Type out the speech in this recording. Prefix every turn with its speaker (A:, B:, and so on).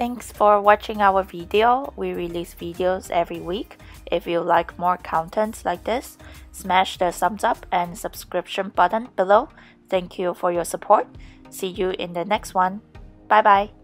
A: Thanks for watching our video. We release videos every week. If you like more content like this, smash the thumbs up and subscription button below. Thank you for your support. See you in the next one. Bye bye.